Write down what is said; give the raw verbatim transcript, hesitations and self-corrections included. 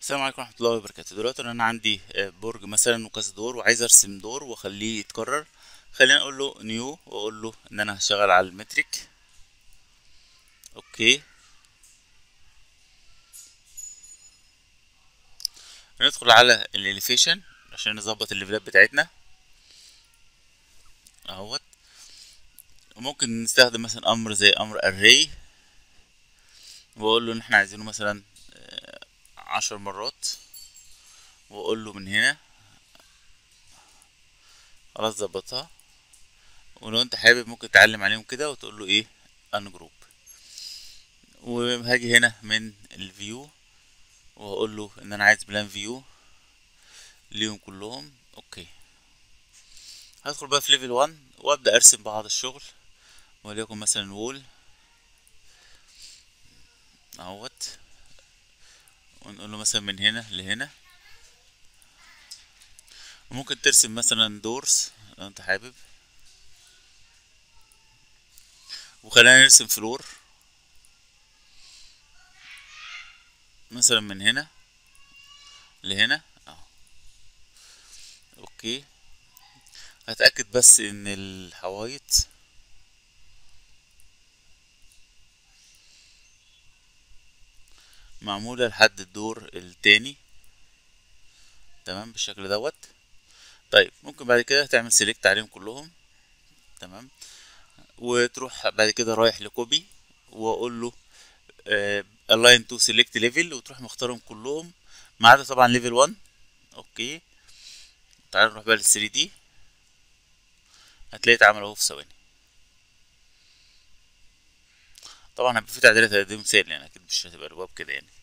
السلام عليكم ورحمة الله وبركاته. دلوقتي انا عندي آه، برج مثلا وكذا دور، وعايز ارسم دور واخليه يتكرر. خلينا اقول له نيو واقول له ان انا هشتغل على المترك. اوكي، ندخل على الاليفيشن عشان نظبط الليفلات بتاعتنا اهوت. وممكن نستخدم مثلا امر زي امر array، واقول له ان احنا عايزينه مثلا عشر مرات، واقول له من هنا. خلاص ظبطها. ولو انت حابب ممكن تعلم عليهم كده وتقول له ايه انجروب. وهاجي هنا من الفيو وهقول له ان انا عايز بلان فيو ليهم كلهم. اوكي، هدخل بقى في ليفل واحد وابدا ارسم بعض الشغل، وليكن مثلا وول اهوت. ونقول له مثلا من هنا لهنا. وممكن ترسم مثلا دورز لو انت حابب. وخلينا نرسم فلور مثلا من هنا لهنا اهو. اوكي، هتأكد بس ان الحوايط معمولة لحد الدور التاني، تمام بالشكل دوت. طيب ممكن بعد كده تعمل سيلكت عليهم كلهم، تمام. وتروح بعد كده رايح لكوبي واقول له آه، align to select level، وتروح مختارهم كلهم ما عدا طبعا ليفل واحد. اوكي، تعال نروح بقى لل ثري دي. هتلاقي اتعمل اهو في ثواني. طبعا هيبقى في تعديلات هدي مثال يعني، اكيد مش هتبقى الواب كده يعني.